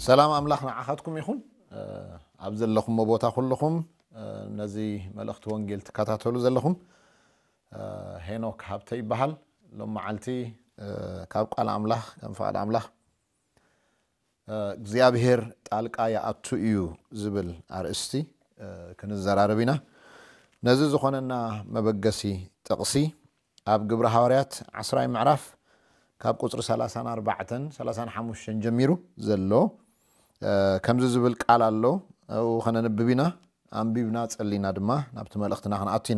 سلام أملاخنا عهدكم يخون أبزل لكم مبوتا كلكم نزي ملأخت وانجيل تكاتاتولو زلكم هينوك هابتي بحال لما عالتي كابق على أملاخ كم فعل أملاخ እግዚአብሔር ጣልቃ ያአቱ እዩ ዝብል አርእስቲ ክንዘራረብና ነዚ ዝኾነና መበገሲ ጥቅሲ ኣብ ግብረ ሐዋርያት 10 ምዕራፍ ካብ ቁጥሪ 34 35 ጀሚሩ ዘሎ ከምዚ ዝብል ቃል ኣሎ او خننببنا አንቢብና ጸሊና ድማ ናብቲ መልእኽትና ክንኣቲና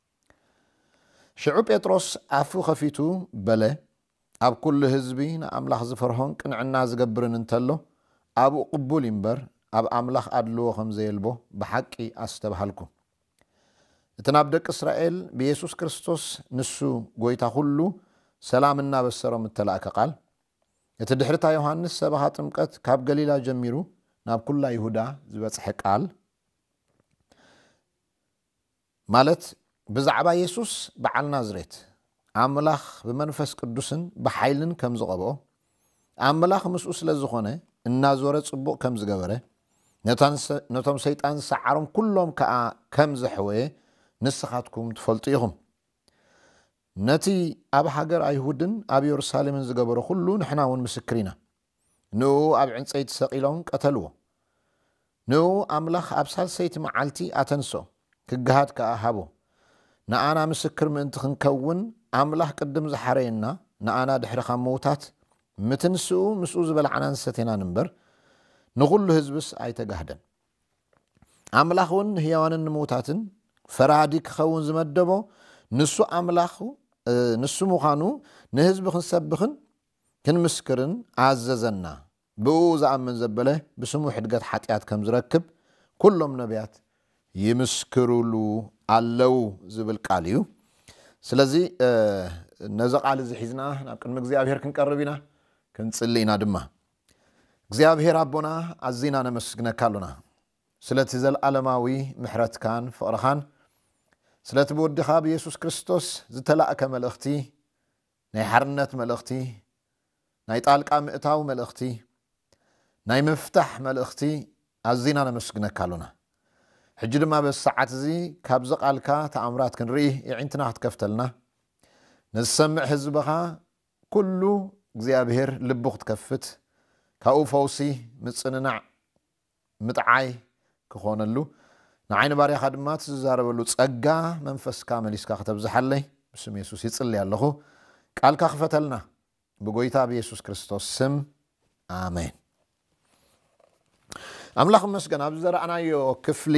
ሽዑ ጴጥሮስ አፉ ከፊቱ በለ ኣብ ኩሉ ህዝቢ ንኣምላኽ ዝፈርሆን ቅንዕና ዝገብርን እንተሎ ኣብ ቅቡል ይምበር ኣብ ኣምላኽ ኣድልዎ ከም ዘየልቦ ብሓቂ ኣስተባሃልኩ እተናብ ደቂ እስራኤል ብኢየሱስ ክርስቶስ ንሱ ጎይታ ሁሉ ሰላምና በሰሮም ተላእከ ቃል እቲ ድሕርታ ዮሐንስ ሰብኻ ጥምቀት ካብ ገሊላ ጀሚሩ ናብ ኩላ ይሁዳ ዝበጽሐ ቃል ማለት ብዛዕባ ኢየሱስ በዓል ናዝሬት አምላኽ በመንፈስ ቅዱስን በኃይልን ከም ዝቀበኦ አምላኽ ምስኡ ስለዝኾነ እናዞረ ጽቡቕ ከም ዝገበረ ነቶም ሰይጣን ሰዓሮም ኩሎም ከኣ ከም ዝሕወየ ንስኻትኩም ትፈልጡ ኢኹም ነቲ ኣብ ሃገር ኣይሁድን ኣብ ኢየሩሳሌምን ዝገበረ ሁሉ ንሕናውን ምስክሪና ንኡ ኣብ ዕንፀይቲ ሰቂሎም ቀተልዎ ንኡ አምላኽ ኣብ ሳልሰይቲ መዓልቲ ኣተንሶ ክግሃድ ከኣ ሃቦ ንኣና ምስክር ምእንቲ ክንከውን አምላኽ ቅድም ዝሐረየና ንኣና ድሕሪኻ ሞውታት ምትንስኡ ምስኡ ዝበልዓናን ሰቴና ንበር ንኹሉ ህዝብስ ኣይተጋህደን አምላኽውን ህያዋንን ሞውታትን ፈራዲ ክኸውን ዝመደቦ ንሱ አምላኽ ንሱ ምዃኑ ንህዝቢ ክንሰብኽን ክንምስክርን ኣዘዘና ብኡ ዝኣምን ዘበለ ብስሙ ሕድገት ሓጢኣት ከም ዝረክብ ኩሎም ነቢያት ይምስክሩሉ ኣለው ዝብል ቃል እዩ ስለዚህ ነዘቃል ዝሒዝና ናብ ቅድሚ እግዚአብሔር ክንቀርብና ክንጽልይና ድማ እግዚአብሔር አቦና አዚና ነመስግነካሉና ስለቲ ዘለዓለማዊ ምሕረትካን ፍቅርካን ስለቲ ብወድኻ በኢየሱስ ክርስቶስ ዝተላእከ መልእኽቲ ናይ ሓርነት መልእኽቲ ናይ ጣልቃ ምእታው መልእኽቲ ናይ መፍታሕ መልእኽቲ አዚና ነመስግነካሉና ሕጂ ድማ በሰዓት እዚ ካብ ዘቃልካ ተኣምራት ክንርኢ ይዕንትና ክትከፍተልና ንሰምዕ ህዝብኻ ኩሉ እግዚአብሔር ልቡ ክትከፍት ካኡ ፈውሲ ምጽንናዕ ምጥዓይ ክኾነሉ ንዓይነ ባርያኻ ድማ ትዛረበሉ ጸጋ መንፈስካ መሊስካ ከተብዝሐለይ ብስም ኢየሱስ ይጽልይ ኣለኹ ቃልካ ክፈተልና ብጎይታ በኢየሱስ ክርስቶስ ስም አሜን አምላኽ መስገን ኣብ ዘረአናዮ ክፍሊ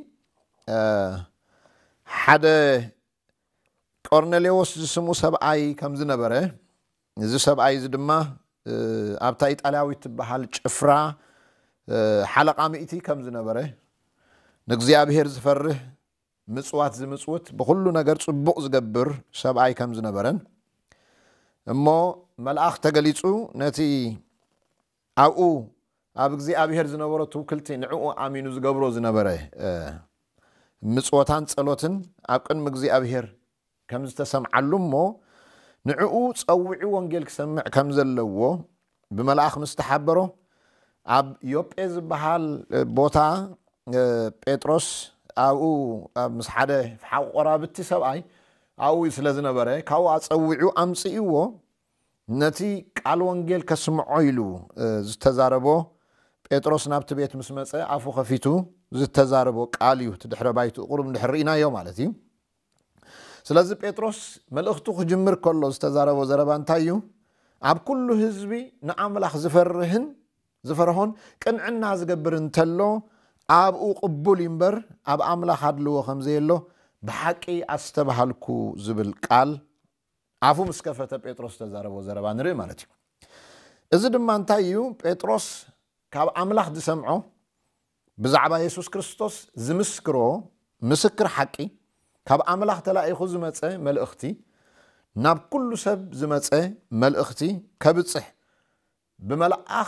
ሓደ ቆርኔሌዎስ ዝስሙ ሰብኣይ ከም ዝነበረ እዚ ሰብኣይ እዚ ድማ ኣብታ ኢጣልያዊት ትበሃል ጭፍራ ሓለቃ ሚእቲ ከም ዝነበረ ንእግዚአብሔር ዝፈርህ ምጽዋት ዝምጽውት ብኩሉ ነገር ጽቡቕ ዝገብር ሰብኣይ ከም ዝነበረን እሞ መልአኽ ተገሊጹ ነቲ ኣብኡ ኣብ እግዚአብሔር ዝነበረ ትውክልቲ ንዕኡ ኣሚኑ ዝገብሮ ዝነበረ ምጽዋታን ጸሎትን ኣብ ቅድሚ እግዚአብሔር ከም ዝተሰምዓሉ እሞ ንዕኡ ጸውዒ ወንጌል ክሰምዕ ከም ዘለዎ ብመልአኽ ምስተሓበሮ ኣብ ዮጴ ዝበሃል ቦታ ጴጥሮስ ኣብኡ ምስ ሓደ ሓቆራብቲ ሰብኣይ ኣብኡ ስለ ዝነበረ ካብኡ ኣጸዊዑ ኣምጽኢዎ ነቲ ቃል ወንጌል ከስምዖ ኢሉ ዝተዛረቦ ጴጥሮስ ናብቲ ቤት ምስ መጸ ኣፉ ከፊቱ ዝተዛረቦ ቃል እዩ ትድሕረ ባይቱ ቁሩብ ንድሕሪኢናዮ ማለት እዩ ስለዚህ ጴጥሮስ መልእኽቱ ክጅምር ከሎ ዝተዛረቦ ዘረባ እንታይ እዩ ኣብ ኩሉ ህዝቢ ንኣምላኽ ዝፈርሆን ቅንዕና ዝገብር እንተሎ ኣብኡ ቅቡል ይምበር ኣብ ኣምላኽ ኣድልዎ ከም ዘየሎ ብሓቂ ኣስተባሃልኩ ዝብል ቃል ኣፉ ምስ ከፈተ ጴጥሮስ ዝተዛረቦ ዘረባ ንርኢ ማለት እዩ እዚ ድማ እንታይ እዩ ጴጥሮስ ካብ ኣምላኽ ዝሰምዖ ብዛዕባ ኢየሱስ ክርስቶስ ዝምስክሮ ምስክር ሓቂ ካብ ኣምላኽ ተላኢኹ ዝመጸ መልእኽቲ ናብ ኩሉ ሰብ ዝመጸ መልእኽቲ ከብጽሕ ብመልአኽ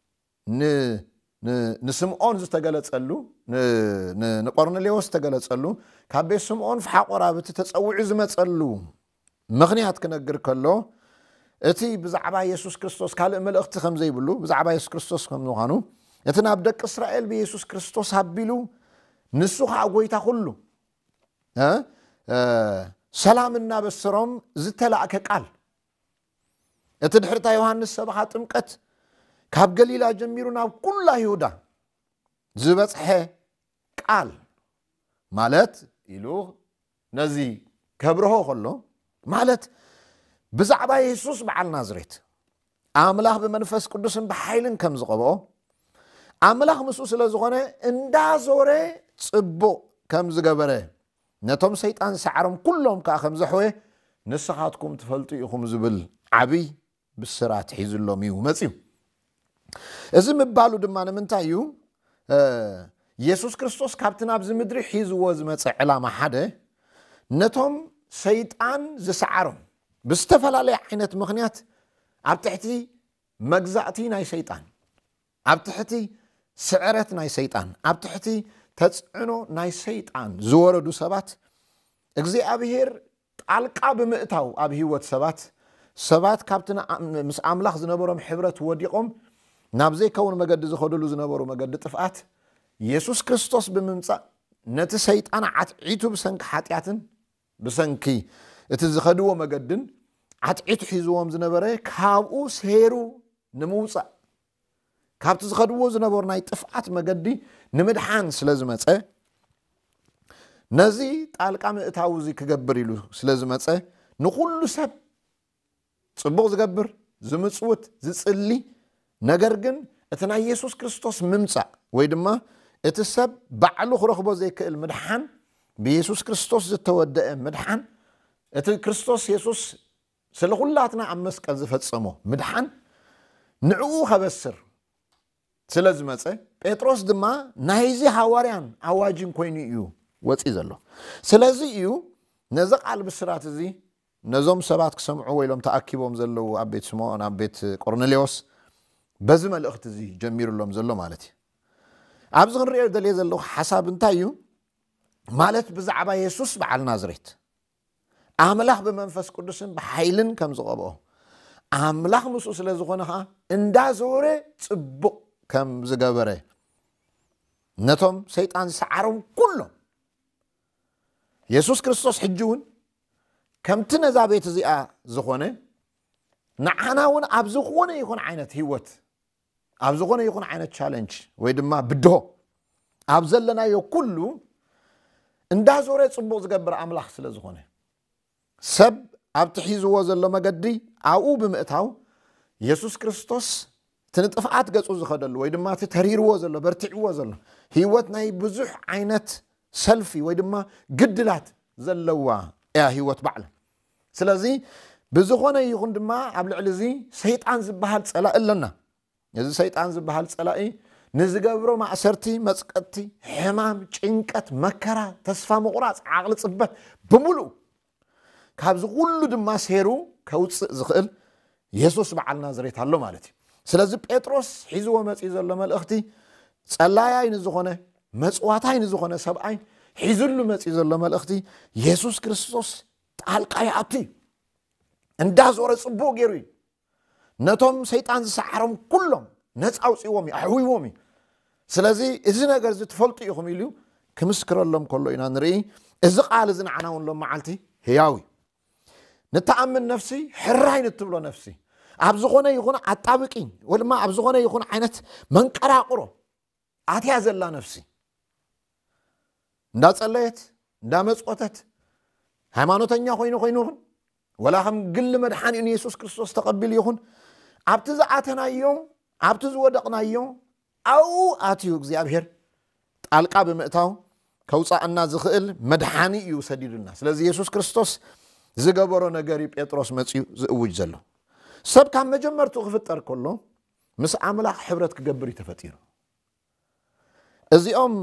ንስምዖን ዝተገለጸሉ ንቆርኔሌዎስ ዝተገለጸሉ ካብ ቤት ስምዖን ፍሓቆራብቲ ተጸውዑ ዝመጸሉ ምኽንያት ክነግር ከሎ እቲ ብዛዕባ ኢየሱስ ክርስቶስ ካልእ መልእኽቲ ከም ዘይብሉ ብዛዕባ ኢየሱስ ክርስቶስ ከም ምዃኑ يتناب دك إسرائيل بيسوس كريستوس هبيلو نسوخ عقويتا كله سلام الناب السرام زتلاك قال يتدحرتا يوحنس سبحة تمكت كاب قليلا جميرونا كل يهودا زبصح قال مالت يلو نزي كبره كله مالت بزعبا يسوس بعل نازريت أملاح بمنفس قدوسن بحيلن كم زقبو أملاح مسوس لزغونه اندا زوره صبو كم زغبره نتوم سيطان سعرم كلهم كاخم زحوه نسخاتكم تفلطو يخم زبل عبي بالسرات حيزلهم يو مصيو اذا مبالو دما منتايو يسوس كريستوس كابتنا بز مدري حيزو زمص علامه حده نتوم سيطان زسعرم بستفلالي عينت مخنيات ابتحتي مغزاتي ناي شيطان ابتحتي سعرت ناي شيطان ابتحتي تصعنو ناي شيطان زوردو سبات እግዚአብሔር ጣልቃ በመእታው አብ ህይወት ሰባት ካፕተና ምስ አምላኽ ዝነበሮም ሕብረት ወዲቆም ናብዘይ ከውን መገድ ዝኸደሉ ዝነበሩ መገድ ጥፍአት ኢየሱስ ክርስቶስ በመምጻእ ነቲ ሰይጣን ዓትዒቱ ብሰንኪ ኃጢአትን ብሰንኪ እቲ ዝኸድዎ መገድን ዓትዒቱ ሒዝዎም ዝነበረ ካብኡ ሴሩ ንምውጻእ ካብቲ ዝኸድዎ ዝነበሩ ናይ ጥፍአት መገዲ ንምድሓን ስለዝመጸ نزي طالقا مئتاو زي كغبر يلو سلازمصه نكل سب صبوق زغبر زمصوت زصلي ነገር ግን እተና ኢየሱስ ክርስቶስ ምምጻእ ወይ ድማ እቲ ሰብ ባዕሉ ክረኽቦ ዘይክእል ምድሓን በኢየሱስ ክርስቶስ ዝተወደአ ምድሓን እቲ ክርስቶስ ኢየሱስ ስለኹላትና ኣብ መስቀል ዝፈጸሞ ምድሓን ንዕኡ ከበስር ስለዝመጸ ጴጥሮስ ድማ ናይዚ ሐዋርያን አዋጅን ኮይኑ እዩ ወጽ ይዘሎ ስለዚህ እዩ ነዛ ቃል ብስራት እዚ ነዞም ሰባት ክሰምዑ ወይሎም ተአኪቦም ዘለው አቤት ስምዖን አቤት ቆርኔሌዎስ በዚ መልእክት እዚ ጀሚሩሎም ዘሎ ማለት ኣብዚ ንሪኦ ደልየ ዘሎ ሓሳብ እንታይ እዩ ማለት ብዛዕባ ኢየሱስ በዓል ናዝሬት አምላኽ በመንፈስ ቅዱስን በኃይልን ከም ዝቀብኦ አምላኽ ምስ ስለ ዝኾነ እንዳዞረ ጽቡቕ ከም ዝገበረ ነቶም ሰይጣን ሰዓሮም ኩሎም ኢየሱስ ክርስቶስ ሕጅውን ከምቲ ነዛ ቤት እዚኣ ዝኾነ ንዓናውን ኣብ ዝኾነ ይኹን ዓይነት ህይወት ኣብ ዝኾነ ይኹን ዓይነት ቻሌንጅ ወይ ድማ ብድሆ ኣብ ዘለናዮ ኩሉ እንዳዞረ ጽቡቕ ዝገብር አምላኽ ስለ ዝኾነ ሰብ ኣብ ትሒዝዎ ዘሎ መገዲ ኣብኡ ብምእታው ኢየሱስ ክርስቶስ ትንጥፍዓት ገጹ ዝኸደሉ ወይ ድማ ተሪርዎ ዘሎ በርቲዕዎ ዘሎ ህይወት ናይ ብዙሕ ዓይነት ሰልፊ ወይ ድማ ግድላት ዘለዋ ያ ህይወት ባዕለ ስለዚ ብዝኾነ ይኹን ድማ ኣብ ልዕሊ እዚ ሰይጣን ዝበሃል ጸላኢ ኣለና እዚ ሰይጣን ዝበሃል ጸላኢ ንዝገብሮ ማእሰርቲ መጽቀቲ ሕማም ጭንቀት መከራ ተስፋ ምቁራጽ ዓቕሊ ጽበት ብምሉእ ካብዚ ኩሉ ድማ ሴሩ ከውፅእ ዝኽእል ኢየሱስ በዓል ናዝሬት ኣሎ ማለት እዩ ስለዚ ጴጥሮስ ሒዝዎ መጽኢ ዘሎ መልእኽቲ ጸላያይ ንዝኾነ መጽዋታይ ንዝኾነ ሰብኣይ ሒዝሉ መጽኢ ዘሎ መልእኽቲ ኢየሱስ ክርስቶስ ጣልቃ ይኣቱ እንዳዞረ ጽቡቕ ገይሩ ነቶም ሰይጣን ዝሰዓሮም ኩሎም ነፃ አውፅዎም ኣሕዊዎም ስለዚ እዚ ነገር ዝትፈልጡ ኢኹም ኢሉ ክምስክረሎም ከሎ ኢና ንርኢ እዚ ቃል እዚ ንዓናውን ሎም መዓልቲ ህያዊ ንተኣምን ነፍሲ ሕራይ ንትብሎ ነፍሲ ኣብ ዝኾነ ይኹን ኣጣብቂኝ ወይ ድማ ኣብ ዝኾነ ይኹን ዓይነት መንቀራቅሮ ኣትያ ዘላ ነፍሲ እንዳጸለየት እንዳመጽወተት ሃይማኖተኛ ኮይኑ ወላ ከም ግል መድሓኒ ኢየሱስ ክርስቶስ ተቀቢል ይኹን ኣብቲ ዝኣተናዮ ኣብቲ ዝወደቕናዮ ኣው ኣትዩ እግዚአብሔር ጣልቃ ብምእታው ከውፃእና ዝኽእል መድሓኒ እዩ ሰዲድልና ስለዚ ኢየሱስ ክርስቶስ ዝገበሮ ነገር ጴጥሮስ መጽኡ ዝእውጅ ዘሎ ሰብ ካብ መጀመርቱ ክፍጠር ከሎ ምስ አምላኽ ሕብረት ክገብር ይተፈጢሩ እዚኦም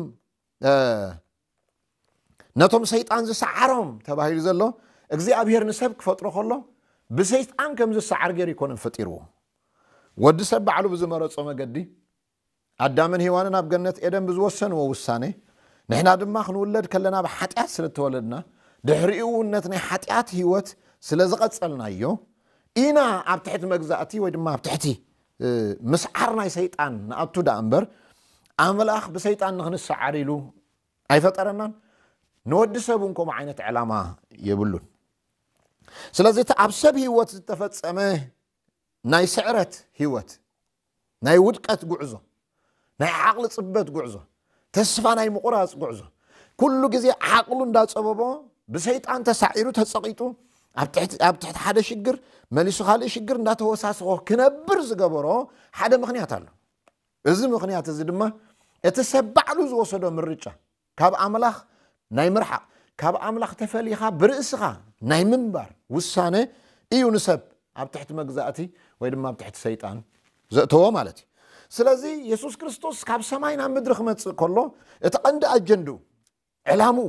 ነቶም ሰይጣን ዝሰዓሮም ተባሂሉ ዘሎ እግዚአብሔር ንሰብ ክፈጥሮ ከሎ ብሰይጣን ከም ዝሰዓር ገይሩ ይኮነን ፈጢርዎ ወዲ ሰብ ባዕሉ ብዝመረጾ መገዲ አዳምን ሔዋንን ኣብ ገነት ኤደን ብዝወሰንዎ ውሳኔ ንሕና ድማ ክንውለድ ከለና ብሓጢአት ስለተወለድና ድሕሪኡ ነት ናይ ሓጢአት ህይወት ስለዝቐጸልናዮ ኢና ኣብ ትሕቲ መግዛእቲ ወይ ድማ ኣብ ትሕቲ ምስዓር ናይ ሰይጣን ንኣቱ ዳ እምበር أملاخ بسيطان نخنس عريلو أي فترنا نود سبونكم عينة علامة يبلون سلازي تعبسب هيوت تفتسمه ناي سعرت هيوت ناي ودقت قعزة ناي عقل صبت قعزة تسفى ناي مقراص قعزة كل جزء عقل دا صببه بسيطان تسعيرو تسقيتو أبتحت حدا شجر ماليسو خالي شجر ناته وساسو كنبر زقبرو حدا مخنيات له إذا مخنيات زدما يتسبع له زوصدو مرجع كاب أملاخ ناي مرحق كاب أملاخ تفليخا برئسخا ناي منبر وسانه إيو نسب أبتحت مجزاتي ويدما أبتحت سيطان زقتو مالتي سلازي يسوس كريستوس كاب سماينا مدرخ متص كله يتقند أجندو علامو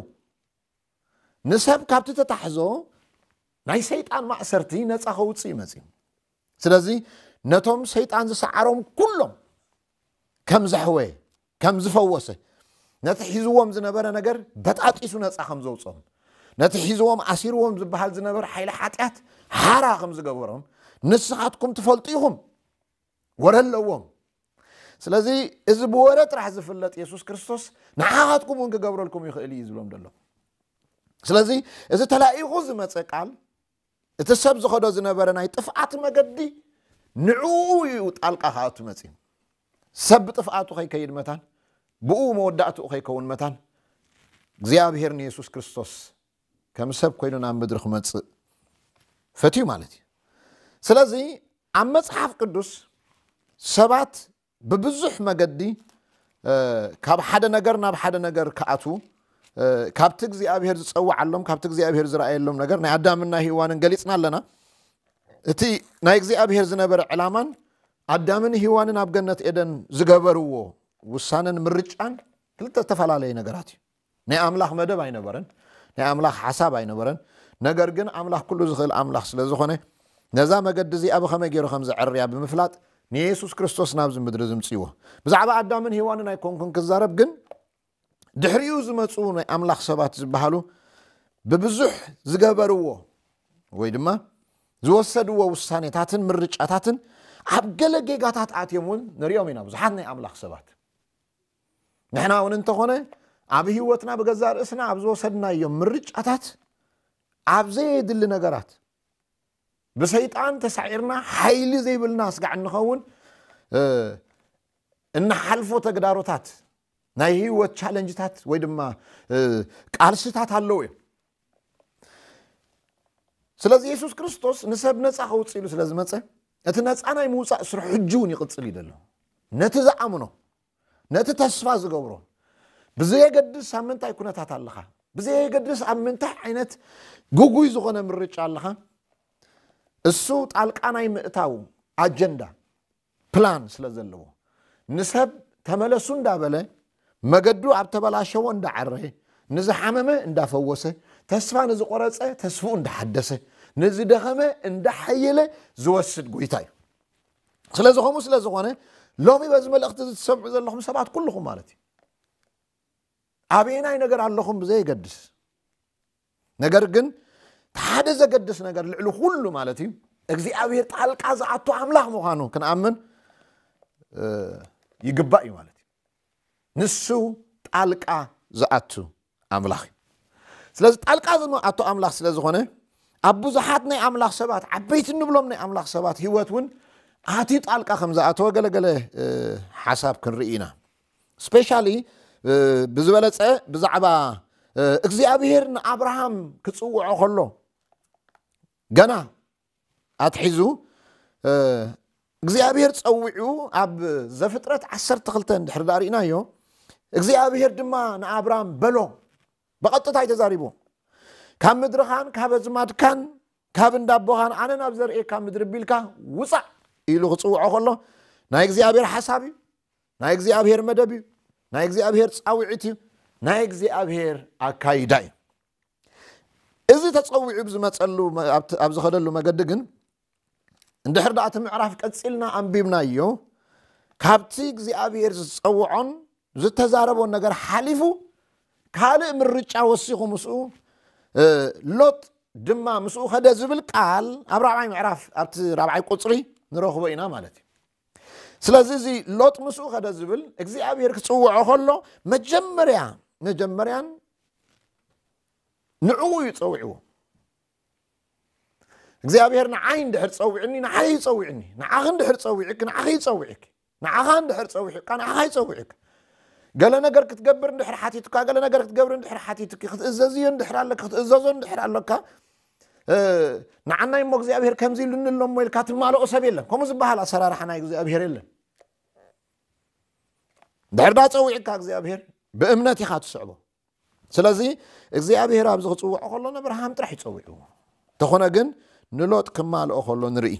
نسب كابت تتحزو ناي سيطان مأسرتي نتاخو وصي مصي سلازي نتوم سيطان زسعرهم كلهم كم زحوي كم زفوسه نتحيزوهم زنبر نجر بتعطيسو نتاخم زوصهم نتحيزوهم اسيروهم زبحال زنبر حيل حاتيات حرا خم زغبرهم نسخاتكم تفلطيهم ورلوهم سلازي اذ بورت راح زفلط يسوع كريستوس نعاتكم ونغبرلكم يخيل يزلوم دلو سلازي اذا تلاقيو زمص قال اتسب زخدو زنبر ناي طفعات مغدي نعو يطالقا هات مصي سب طفعاتو خي كيد متان بؤ مودعتو خي كون متان እግዚአብሔር ኢየሱስ ክርስቶስ ከምሰብ ኮይኑና ምድርኽ መጽ ፈትዩ ማለት ስለዚህ ኣብ መጽሐፍ ቅዱስ ሰባት በብዙሕ መገዲ ካብ ሓደ ነገር ናብ ሓደ ነገር ከኣቱ ካብቲ እግዚአብሔር ዝጸዋዓሎም ካብቲ እግዚአብሔር ዝራእየሎም ነገር ናይ አዳምና ሔዋንን ገሊጽና ኣለና እቲ ናይ እግዚአብሔር ዝነበረ ዕላማን አዳምን ሔዋንን ኣብ ገነት ኤደን ዝገበርዎ ውሳነን ምርጫን ክልተ ተፈላለየ ነገራት እዩ ናይ አምላኽ መደብ አይነበረን ናይ አምላኽ ሐሳብ አይነበረን ነገር ግን አምላኽ ኩሉ ዝኽእል አምላኽ ስለዝኾነ ነዛ መገዲ እዚ ኣብ ኸመይ ገይሩ ከም ዝዕርያ ብምፍላጥ ንኢየሱስ ክርስቶስ ናብ ዝምድሪ ዝምጽይዎ ብዛዕባ አዳምን ሔዋንን ኣይኮንኩን ክዛረብ ግን ድሕሪኡ ዝመጹ ናይ አምላኽ ሰባት ዝበሃሉ በብዙሕ ዝገበርዎ ወይ ድማ ዝወሰድዎ ውሳኔታትን ምርጫታትን ኣብ ገለ ጌጋታት ኣትየሙን ንሪኦም ኢና ብዙሓት ናይ አምላኽ ሰባት ንሕና እውን እንተኾነ ኣብ ህይወትና በገዛ ርእስና ኣብ ዝወሰድናዮም ምርጫታት ኣብ ዘይድሊ ነገራት ብሰይጣን ተሳዒርና ሓይሊ ዘይብልና ስጋዕ ንኸውን እናሓልፎ ተግዳሮታት ናይ ህይወት ቻሌንጅታት ወይ ድማ ቃልስታት ኣለዉ እዮም ስለዚ ኢየሱስ ክርስቶስ ንሰብ ነፃ ከውፅእ ኢሉ ስለዝመፀ እቲ ነፃ ናይ ምውፃእ ስራሕ ሕጂ እውን ይቕፅል እዩ ዘሎ ነቲ ዝኣምኖ ነቲ ተስፋ ዝገብሮ بزيجدس سامنتاي كونتات اللخا بزيجدس أمنتاي عينت جوجوي زغنا من الرجال اللخا الصوت على القناي مئتاو أجندة بلان سلزلوا نسب تملسون دابله مجدو عبتبلا شوان دعره نزح حمامه اندا فوسه تسفى نز قرصه تسفو اندا حدثه نز دخمه اندا حيله زوسد قويتاي سلازخمو سلازغونه لومي بزمل اخت تسمع زلهم سبعه كلهم مالتي أبينا ينقر اللهم بزي قدس نقر جن تحدث قدس نقر لعلو كله مالتي أجزي أبيه تعلق عزعته عمله مخانو كان أمن يقبأي مالتي نسو تعلق عزعته عمله سلاز تعلق عزعته عمله سلاز غنى أبو زحاتنا عمله سبات عبيت النبلومنا عمله سبات هواتون هاتي تعلق خمزعته وقال حساب كن رئينا especially بزبلت بزعبا እግዚአብሔር አብርሃም ክጽውዖ ኸሎ ገና አትሒዙ እግዚአብሔር ጸውዑ ኣብ ዘፍጥረት 12 ድሕር ዳሪናዮ እግዚአብሔር ድማ ንአብርሃም በሎ በቀጥታ ይተዛሪቦ ካብ ምድርኻን ካብ ዝማድካን ካብ እንዳቦኻን ኣነ ናብ ዘርኤካ ምድሪ ቢልካ ውፃ ኢሉ ክጽውዖ ኸሎ ናይ እግዚአብሔር ሐሳብ ናይ እግዚአብሔር መደብ ናይ እግዚአብሔር ጻውዒት ናይ እግዚአብሔር አካይዳይ እዚ ተጸውዑ ብዝመጸሉ ኣብ ዝኸደሉ መገዲ ግን እንድሕር ዳኣተ ምዕራፍ ቀጽልና አንቢብናዮ ካብቲ እግዚአብሔር ዝጸውዖን ዝተዛረቦን ነገር ሓሊፉ ካልእ ምርጫ ወሲኹ ምስኡ ሎጥ ድማ ምስኡ ኸደ ዝብል ቃል ኣብ ራብዓይ ምዕራፍ ኣብቲ ራብዓይ ቁጽሪ ንረኽቦ ኢና ማለት እዩ ስለዚህ እዚ ሎጥ ምስኡ ከደ ዝብል እግዚአብሔር ክጽውዖ ከሎ መጀመርያን ንዕኡ ይጸውዕዎ እግዚአብሔር ንዓይ እንድሕር ጸውዕኒ ንዓይ ይጸውዕኒ ንዓኽ እንድሕር ጸውዕክ ንዓኽ ይጸውዕክ ንዓኻ እንድሕር ጸውዕክ ንዓኻ ይጸውዕክ ገለ ነገር ክትገብር እንድሕር ሓቲትካ ገለ ነገር ክትገብር እንድሕር ሓቲትክ ክትእዘዝዮ እንድሕር ኣለካ ክትእዘዞ እንድሕር ኣለካ ንዓናይ ሞ እግዚአብሔር ከምዚ ልንሎም ኢልካ ትማልኦ ሰብ የለን ከምኡ ዝበሃል ኣሰራርሓ ናይ እግዚአብሔር የለን ድሕር ዳ ጸውዕካ እግዚአብሔር ብእምነት ኢኻ ትስዕቦ ስለዚ እግዚአብሔር ኣብዚ ክጽውዖ ከሎ ንኣብርሃም ጥራሕ ይጸውዕዎ ተኾነ ግን ንሎጥ ክማልኦ ከሎ ንርኢ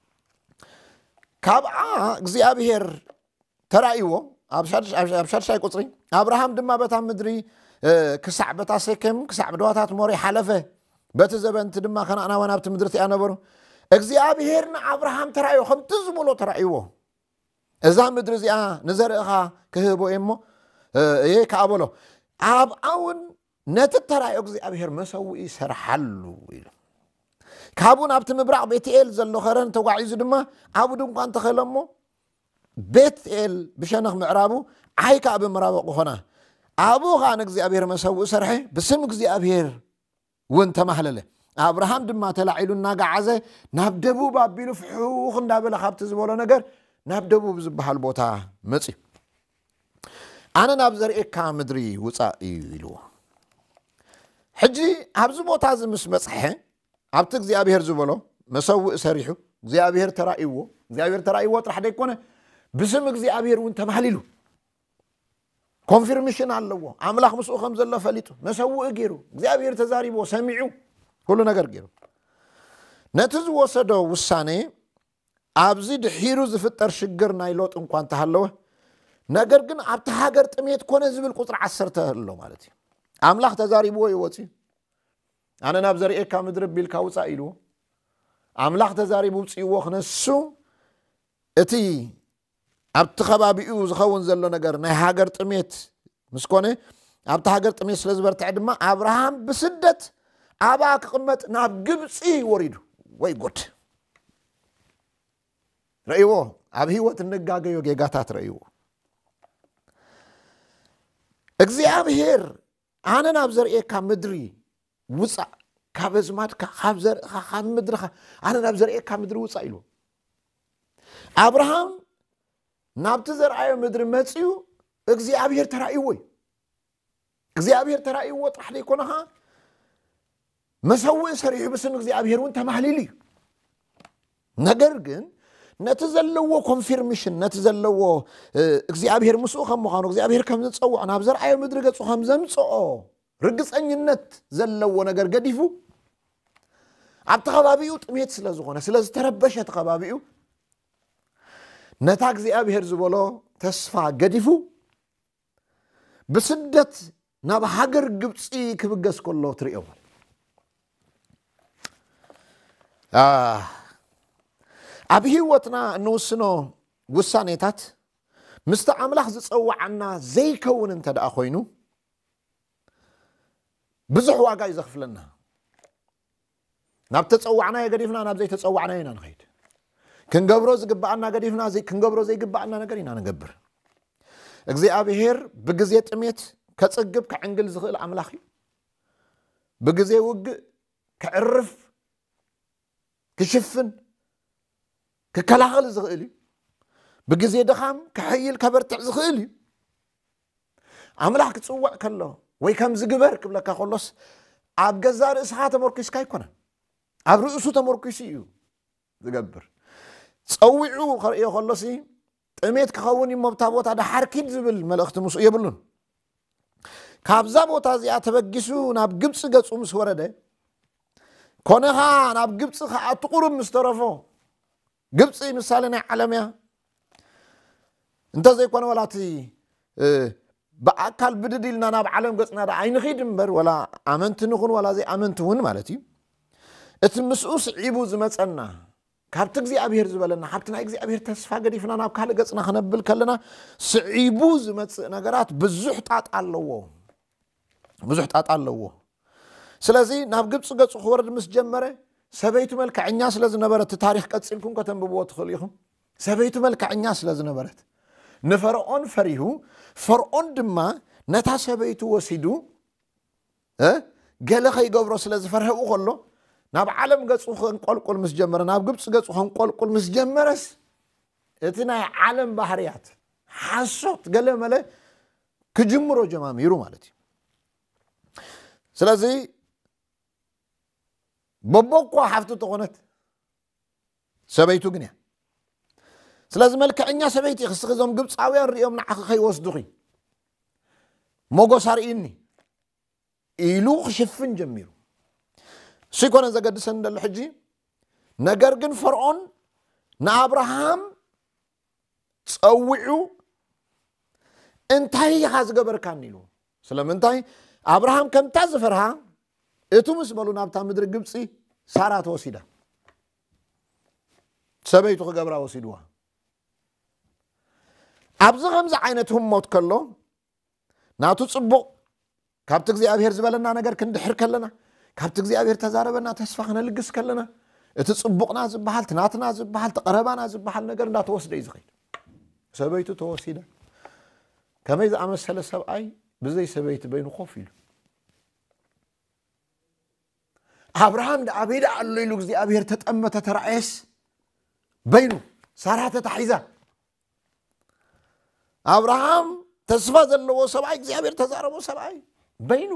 ካብዓ እግዚአብሔር ተራእይዎ ኣብ ሻድሻይ ቁጽሪ ኣብርሃም ድማ በታ ምድሪ ክሳዕ በታ ሴኬም ክሳዕ ደዋታት ሞሪ ሓለፈ በቲ ዘበንቲ ድማ ከነኣናወን ኣብቲ ምድሪ እቲኣ ነበሩ እግዚአብሔር ንኣብርሃም ተራእዮ ከምቲ ዝብሎ ተራእይዎ እዛ ምድሪ እዚኣ ንዘርእኻ ክህቦ እሞ ከኣበሎ ኣብኣውን ነቲ ተራእዮ እግዚአብሔር መሰውኢ ይሰርሓሉ ኢሉ ካብኡ ናብቲ ምብራቕ ቤትኤል ዘሎ ኸረን ተጓዒዙ ድማ ኣብኡ ድንኳን ተኸለሞ ቤትኤል ብሸነኽ ምዕራቡ ዓይካ ኣብ ምዕራቡ ኾና ኣብኡ ኸዓ ንእግዚአብሔር መሰውኢ ሰርሐ ብስም እግዚአብሔር ውን ተማህለለ ኣብርሃም ድማ ተላዒሉ እናጋዓዘ ናብ ደቡብ ኣቢሉ ፍሑኽ እንዳበለ ካብቲ ዝበሎ ነገር ናብ ደቡብ ዝበሃል ቦታ መጺ ኣነ ናብ ዘርእካ ምድሪ ውፃእ እዩ ኢልዎ ሕጂ ኣብዚ ቦታ እዚ ምስ በጽሐ ኣብቲ እግዚአብሔር ዝበሎ መሰውእ ሰሪሑ እግዚአብሔር ተራእይዎ ጥራሕ ደይኮነ ብስም እግዚአብሔር ውን ተማህሊሉ ኮንፊርሜሽን ኣለዎ ኣምላኽ ምስኡ ከም ዘሎ ፈሊጡ መሰውእ ገይሩ እግዚአብሔር ተዛሪቦ ሰሚዑ ኩሉ ነገር ገይሩ ነቲ ዝወሰዶ ውሳኔ ኣብዚ ድሒሩ ዝፍጠር ሽግር ናይ ሎጥ እንኳን ተሃለወ ነገር ግን ኣብቲ ሃገር ጥሜት ኮነ ዝብል ቁጥሪ 10 ኣሎ ማለት እዩ ኣምላኽ ተዛሪብዎ ይወፂ ኣነ ናብ ዘርእካ ምድሪ ቢልካ ውፃእ ኢልዎ ኣምላኽ ተዛሪቡ ውፅይዎ ክነሱ እቲ ኣብቲ ከባቢኡ ዝኸውን ዘሎ ነገር ናይ ሃገር ጥሜት ምስኮነ ኣብቲ ሃገር ጥሜት ስለ ዝበርትዐ ድማ ኣብርሃም ብስደት ኣባ ክቕመጥ ናብ ግብፂ ወሪዱ ወይ ጉድ ረእይዎ ኣብ ህይወት እንጋገዮ ጌጋታት ረእይዎ እግዚአብሔር ኣነ ናብ ዘርእካ ምድሪ ውፃእ ካብ ዝማድካ ካብ ዘርእኻ ካብ ምድርኻ ኣነ ናብ ዘርእካ ምድሪ ውፃእ ኢልዎ ኣብርሃም ናብቲ ዘርአዮ ምድሪ መጽዩ እግዚአብሔር ተራእይዎ ጥራሕ ደይኮነኻ መሰውእ ሰሪሑ ብስም እግዚአብሔር ውን ተማህሊሉ እዩ ነገር ግን ነቲ ዘለዎ ኮንፊርሜሽን ነቲ ዘለዎ እግዚአብሔር ምስኡ ከም ምዃኑ እግዚአብሔር ከም ዝጸውዖ ናብ ዘርአዮ ምድሪ ገጹ ከም ዘምጽኦ ርግጸኝነት ዘለዎ ነገር ገዲፉ ኣብቲ ከባቢኡ ጥሜት ስለ ዝኾነ ስለ ዝተረበሸ ከባቢኡ ነታ እግዚአብሔር ዝበሎ ተስፋ ገዲፉ ብስደት ናብ ሃገር ግብፂ ክብገስ ከሎ ትርእዮ ኣብ ህይወትና ንውስኖ ውሳኔታት ምስቲ ኣምላኽ ዝጸዋዓና ዘይከውን እንተደኣ ኮይኑ ብዙሕ ዋጋ ይዘኽፍለና ናብ ተጸዋዕና የገዲፍና ናብ ዘይተጸዋዕና ኢና ንኸይድ ክንገብሮ ዝግባአና ገዲፍና ክንገብሮ ዘይግባአና ነገር ኢና ንገብር እግዚአብሔር ብግዜ ጥሜት ከጽግብ ከዕንግል ዝኽእል ኣምላኽ እዩ ብግዜ ውግእ ከዕርፍ ክሽፍን ክከላኸል ዝኽእል እዩ ብግዜ ድኻም ከሕይል ከበርትዕ ዝኽእል እዩ ኣምላኽ ክጽዋዕ ከሎ ወይ ከም ዝግበር ክብለካ ከሎስ ኣብ ገዛ ርእስኻ ተመርኪስካ ኣይኮነን ኣብ ርእሱ ተመርኪሱ እዩ ዝገብር ጸዊዑ ከርእዮ ከሎሲ ጥሜት ክኸውን ይሞብታ ቦታ ዳሓርኪድ ዝብል መልእኽቲ ምስኡ የብሉን ካብዛ ቦታ እዚኣ ተበጊሱ ናብ ግብፂ ገጹ ምስ ወረደ ኮነኻ ናብ ግብፂ ከዓ ትቁርብ ምስ ተረፎ ግብፂ ምሳሌ ናይ ዓለም እያ እንተዘይኮነ ወላቲ በኣካል ብድድልና ናብ ዓለም ገጽና ዳ ኣይንኺድ እምበር ወላ ኣመንቲ ንኹን ወላ ዘይኣመንቲ እውን ማለት እዩ እቲ ምስኡ ስዒቡ ዝመፀና ካብቲ እግዚአብሔር ዝበለና ካብቲ ናይ እግዚአብሔር ተስፋ ገዲፍና ናብ ካልእ ገጽና ክነብል ከለና ስዒቡ ዝመጽእ ነገራት ብዙሕ ጣጣ ኣለዎ ስለዚ ናብ ግብፂ ገጹ ክወርድ ምስ ጀመረ ሰበይቱ መልክዐኛ ስለ ዝነበረ እቲ ታሪክ ቀፂልኩም ከተንብብዎ ትኽእሉ ኢኹም ሰበይቱ መልካኛ ስለዝነበረት ንፈርዖን ፈሪሁ ፈርዖን ድማ ነታ ሰበይቱ ወሲዱ ገለ ኸይገብሮ ስለዝፈርህው ከሎ ናብ ዓለም ገጹ ኸንቆልቁል ምስ ጀመረ ናብ ግብጽ ገጹ ኸንቆልቁል ምስ ጀመረስ እቲ ናይ ዓለም ባህርያት ሓሶት ገለ መለ ክጅምሮ ጀማሚሩ ማለት እዩ ስለዚ በቦኳ ሓፍቱ ተኾነት ሰበይቱ ግን እያ ስለዚ መልክዕኛ ሰበይቲ ክስኺዞም ግብፃውያን ሪኦም ንዓኺ ኸይወስዱኺ ሞጎስ ኣርኢኒ ኢሉ ክሽፍን ጀሚሩ ሲኮነ ዘገድሰን ደሎ ሕጂ ነገር ግን ፈርዖን ንኣብርሃም ፀዊዑ እንታይ ኢኻ ዝገበርካኒ ኢሉ ስለምንታይ ኣብርሃም ከምታ ዝፈርሃ እቱ ምስ በሉ ናብታ ምድሪ ግብፂ ሳራ ተወሲዳ ሰበይቱ ክገብራ ወሲድዋ ኣብዚ ከምዚ ዓይነት ህሞት ከሎ ናቱ ጽቡቕ ካብቲ እግዚኣብሔር ዝበለና ነገር ክንድሕር ከለና ካብቲ እግዚኣብሔር ተዛረበና ተስፋ ክነልግስ ከለና እቲ ጽቡቕና ዝበሃል ትናትና ዝበሃል ተቐረባና ዝበሃል ነገር እንዳተወስደ እዩ ዝኸይድ ሰበይቱ ተወሲዳ ከመይ ዝኣመሰለ ሰብኣይ ብዘይ ሰበይቲ በይኑ ኮፍ ኢሉ ኣብርሃም ደኣቤዳ ኣሎ ኢሉ እግዚኣብሔር ተጠመተ ተራእየስ በይኑ ሳራ ተታሒዛ ኣብርሃም ተስፋ ዘለዎ ሰብኣይ እግዚኣብሔር ተዛረቦ ሰብኣይ በይኑ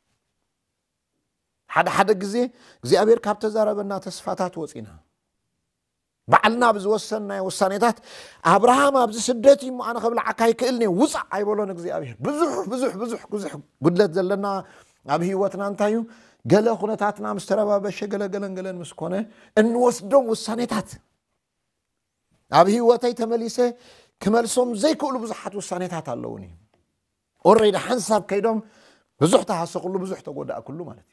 ሓደ ግዜ እግዚኣብሔር ካብ ተዛረበና ተስፋታት ወፂና ባዕልና ብዝወሰንናዮ ውሳኔታት ኣብርሃም ኣብዚ ስደት እዩ ኣነ ከብልዓካ ይክእልኒ ውፃእ ኣይበሎን እግዚኣብሔር ብዙሕ ጉድለት ዘለና ኣብ ህይወትና እንታይ እዩ ገለ ኩነታትና ምስ ተረባበሸ ገለገለን ምስ ኮነ እንወስዶም ውሳኔታት ኣብ ህይወተይ ተመሊሰ ክመልሶም ዘይክእሉ ብዙሓት ውሳኔታት ኣለውኒ ኦልሬዲ ሓንሳብ ከይዶም ብዙሕ ተሃሰኽሉ ብዙሕ ተጎዳእ ኩሉ ማለት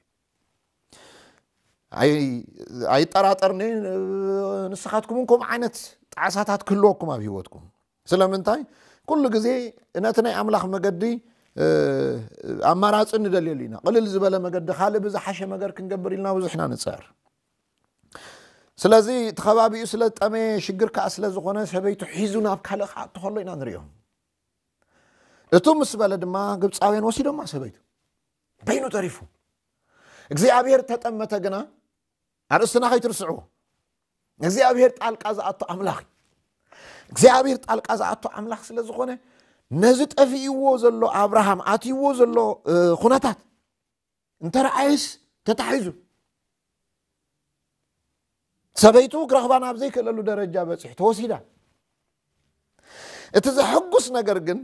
እዩ ኣይጠራጠርኒ ንስኻትኩምን ከምኡ ዓይነት ጣዕሳታት ክህልወኩም ኣብ ህይወትኩም ስለምንታይ ኩሉ ግዜ ነቲ ናይ ኣምላኽ መገዲ ኣማራፂ ንደልየሉ ኢና ቅልል ዝበለ መገዲ ካልእ ብዝሓሸ ነገር ክንገብር ኢልና ብዙሕና ንፅዕር ስለዚ እቲ ከባቢኡ ስለ ጠመ ሽግር ከዓ ስለ ዝኾነ ሰበይቱ ሒዙ ናብ ካልእ ክኣቱ ከሎ ኢና ንሪኦም እቱ ምስ በለ ድማ ግብፃውያን ወሲዶማ ሰበይቱ በይኑ ጠሪፉ እግዚኣብሔር ተጠመተ ግና ኣርእስትና ከይትርስዑ እግዚኣብሔር ጣልቃ ዝኣቶ ኣምላኽ እግዚኣብሔር ጣልቃ ዝኣቶ ኣምላኽ ስለ ዝኾነ ነዚ ጠፊእዎ ዘሎ ኣብርሃም ኣትይዎ ዘሎ ኩነታት እንተረኣየስ ተታሒዙ ሰበይቱ ክረኽባ ናብ ዘይክእለሉ ደረጃ በፂሕ ተወሲዳ እቲ ዘሐጉስ ነገር ግን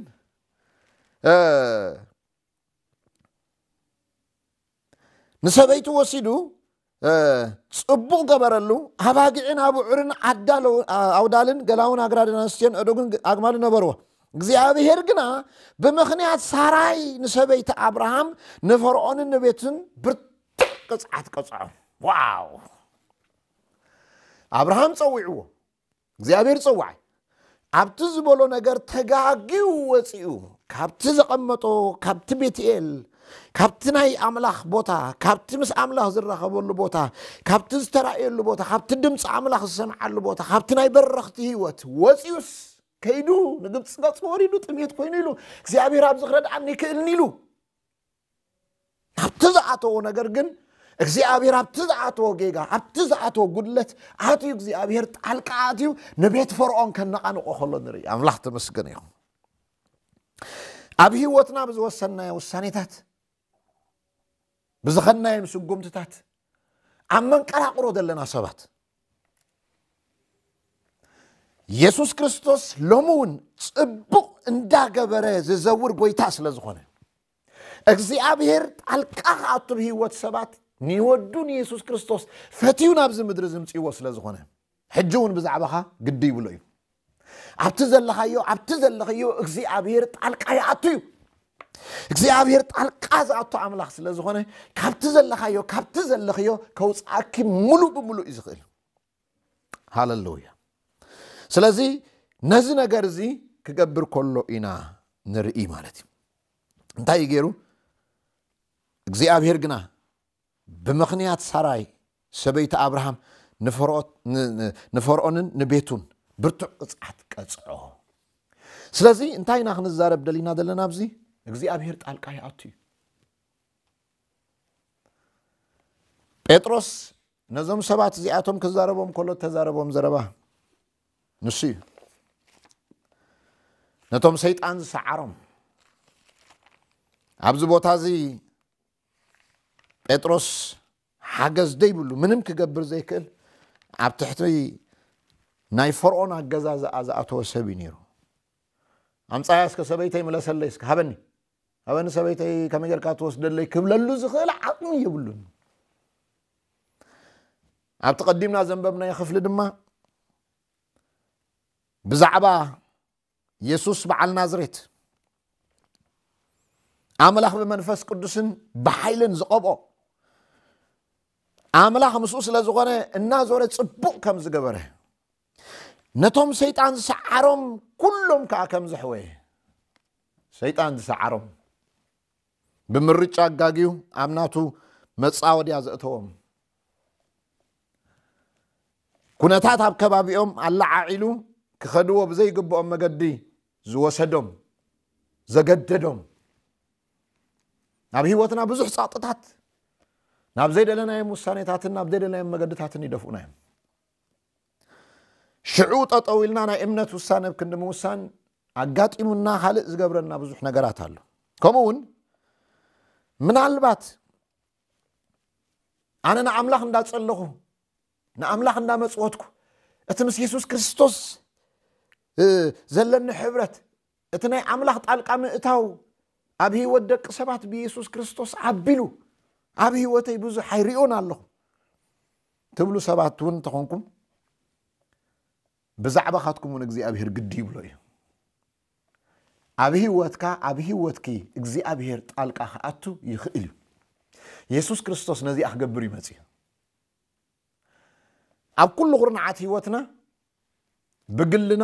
ንሰበይቱ ወሲዱ ጽቡቕ ገበረሉ ኣባጊዕን ኣቡዑርን ኣውዳልን ገላውን ኣግራድን ኣንስትዮን ኣደጉን ኣግማልን ነበርዎ እግዚኣብሔር ግና ብምኽንያት ሳራይ ንሰበይቲ ኣብርሃም ንፈርዖንን ንቤትን ብርቱዕ ቅፅዓት ቀፅዖ ዋው ኣብርሃም ፀዊዕዎ እግዚኣብሔር ፀዋዕ ኣብቲ ዝበሎ ነገር ተጋጊው ወፂኡ ካብቲ ዘቐመጦ ካብቲ ቤትኤል ካብቲ ናይ ኣምላኽ ቦታ ካብቲ ምስ ኣምላኽ ዝራኸበሉ ቦታ ካብቲ ዝተራእየሉ ቦታ ካብቲ ድምፂ ኣምላኽ ዝሰምዓሉ ቦታ ካብቲ ናይ በረኽቲ ህይወት ወፂኡስ ከይዱ ንግብፅ ገፅ ወሪዱ ጥሜት ኮይኑ ኢሉ እግዚኣብሔር ኣብ ዝኽረድዓኒ ይክእልኒ ኢሉ ኣብቲ ዝኣተዎ ነገር ግን እግዚአብሔር ኣብቲ ዝኣተዎ ጌጋ ኣብቲ ዝኣተዎ ጉድለት ኣትዩ እግዚአብሔር ጣልቃ ኣትዩ ንቤት ፈርዖን ከነቃንቆ ከሎ ንርኢ ኣምላኽ ተመስገነ ይኹን ኣብ ህይወትና ብዝወሰናዮ ውሳኔታት ብዝኸናዮም ስጉምትታት ኣብ መንቀራቅሮ ዘለና ሰባት ኢየሱስ ክርስቶስ ሎሙን ጽቡቕ እንዳገበረ ዝዘውር ጎይታ ስለ ዝኾነ እግዚአብሔር ጣልቃ ኣቱ ህይወት ሰባት ንወዱን ኢየሱስ ክርስቶስ ፈቲዩ ናብ ዝምድር ዝምጽይዎ ስለ ዝኾነ ሕጂውን ብዛዕባኻ ግዲ ይብሎ እዩ ኣብቲ ዘለኻዮ እግዚአብሔር ጣልቃ ይኣትዩ እግዚአብሔር ጣልቃ ዝኣቱ ኣምላኽ ስለ ዝኾነ ካብቲ ዘለኻዮ ከውፃእኪ ሙሉእ ብሙሉእ እዩ ዝኽእል ሃሌሉያ ስለዚ ነዚ ነገር እዚ ክገብር ከሎ ኢና ንርኢ ማለት እዩ እንታይ ገይሩ እግዚአብሔር ግና ብምኽንያት ሳራይ ሰበይቲ አብርሃም ንፈርዖንን ንቤቱን ብርቱዕ ቅጽዓት ቀጽዖ ስለዚ እንታይና ክንዛረብ ደሊና ዘለና ኣብዚ እግዚአብሔር ጣልቃ ይኣቱ ጴጥሮስ ነዞም ሰባት እዚኣቶም ክዛረቦም ከሎ ተዛረቦም ዘረባ ንሱ ነቶም ሰይጣን ዝሰዓሮም ኣብዚ ቦታ እዚ ጴጥሮስ ሓገዝ ደይብሉ ምንም ክገብር ዘይክእል ኣብ ትሕቲ ናይ ፈርዖን ኣገዛዝ ኣዝኣተወ ሰብ ነይሩ ኣምፃያስ ከሰበይተይ መለሰለይስ ሃበኒ ሰበይተይ ከመይ ጌርካ ትወስደለይ ክብለሉ ዝኽእል ዓቕሚ የብሉን ኣብ ተቀዲምና ዘንበብና ይኽፍል ድማ ብዛዕባ ኢየሱስ በዓል ናዝሬት ኣምላኽ ብመንፈስ ቅዱስን ብሓይልን ዝቐብኦ ኣምላኽ ምስኡ ስለ ዝኾነ እናዞረ ጽቡቕ ከም ዝገበረ ነቶም ሰይጣን ዝሰዓሮም ኩሎም ከዓ ከም ዘሕወየ ሰይጣን ዝሰዓሮም ብምርጫ ኣጋጊዩ ኣብ ናቱ መጻወድያ ዘእተዎም ኩነታት ኣብ ከባቢኦም ኣላዓዒሉ ክኸድዎ ብዘይግብኦም መገዲ ዝወሰዶም ዘገደዶም ናብ ህይወትና ብዙሕ ጻጥታት ናብ ዘይደለናዮም ውሳኔታትን ናብ ዘይደለናዮም መገድታትን ይደፍኡና እዮም ሽዑ ጠጠው ኢልና ናይ እምነት ውሳነ ክንምውሳን ኣጋጢሙና ካልእ ዝገብረና ብዙሕ ነገራት ኣሎ ከምኡውን ምናልባት ኣነ ንኣምላኽ እንዳጸለኹ ንኣምላኽ እንዳመጽወትኩ እቲ ምስ ኢየሱስ ክርስቶስ ዘለኒ ሕብረት እቲ ናይ ኣምላኽ ጣልቃ ምእታው ኣብ ህይወት ደቂ ሰባት ብኢየሱስ ክርስቶስ ዓቢሉ ኣብ ህይወተይ ብዙሕ ኣይሪኦን ኣለኹ ትብሉ ሰባት እውን ተኾንኩም ብዛዕባ ካትኩም እውን እግዚአብሔር ግዲ ይብሎ እዩ ኣብ ህይወትካ ኣብ ህይወትኪ እግዚአብሔር ጣልቃ ክኣቱ ይኽእል እዩ ኢየሱስ ክርስቶስ ነዚ ክገብር ይመጽ ኣብ ኩሉ ቁርናዓት ህይወትና ብግልና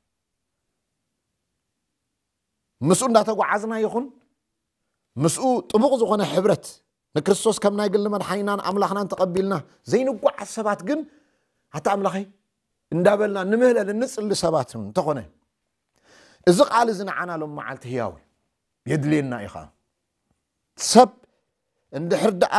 مسؤول እንዳተጓዓዝና ይኹን مسؤ ጥቡቕ ዝኾነ ሕብረት ንክርስቶስ ከም ናይ ግል መድሓኒናን ኣምላኽናን ተቀቢልና ዘይንጓዓዝ ሰባት ግን ኣታ ኣምላኸይ እንዳበልና ንምህለል ንጽሊ ሰባት እንተኾነ እዚ ቃል እዚ ንዓናሎም መዓልቲ ህያው የድልየና ኢኻ ሰብ እንድሕር ደኣ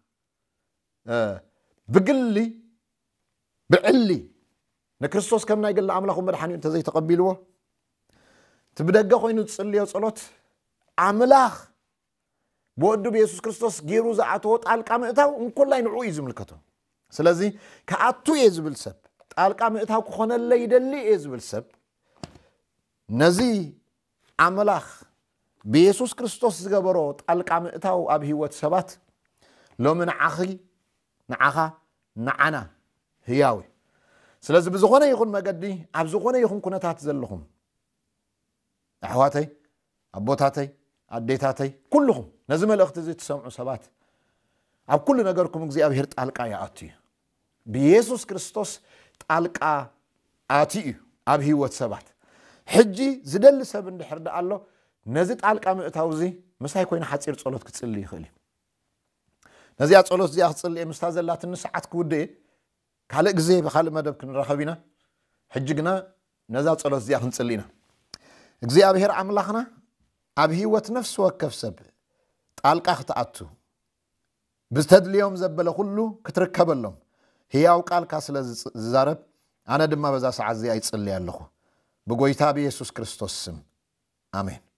ብግሊ ብዕሊ ንክርስቶስ ከም ናይ ግል ኣምላኹ መድሓኒኡ እንተዘይተቀቢልዎ تبدأ خوينو تصليو صلوت أملاخ بودو بيسوس كريستوس جيرو زعتوت ألقى مئتاو نكل لا ينعو يزملكتو سلازي كأتو يزبل سب ألقى مئتاو كخونا اللي يدلي يزبل سب نزي أملاخ بيسوس كريستوس زغبروت ألقى مئتاو أبهي واتسبات لو من عخي نعخا نعنا هياوي سلازي بزغونا يخون مقدي أبزغونا يخون كونتات زلهم أحواتي أبوتاتي أديتاتي كلهم نزم الأخت زي تسمعوا سبات أب كل نجاركم እግዚአብሔር ጣልቃ ያአቲ بيسوس ክርስቶስ ጣልቃ አቲ ኣብ ህይወት ሰባት ሕጂ ዝደል ሰብ እንድሕር ደኣሎ ነዚ ጣልቃ ምእታውዚ መሳይ ኮይና ሓፂር ጸሎት ክጽሊ ይኽእል ነዚ ጸሎት እዚኣ ክጽሊ ምስተዘላትን ሰዓት ክውድእ ካልእ ግዜ በኻልእ መደብ ክንረኸቢና ሕጂ ግና ነዛ ጸሎት እዚኣ ክንጽሊና እግዚአብሔር አምላኽና ኣብ ህይወት ነፍስ ወከፍ ሰብ ጣልቃ ክትኣቱ ብዝተድልዮም ዘበለ ሁሉ ክትርከበሎም ህያው ቃልካ ስለ ዝዛረብ ኣነ ድማ በዛ ሰዓት እዚ ኣይጽልይ ኣለኹ ብጎይታ ብኢየሱስ ክርስቶስ ስም ኣሜን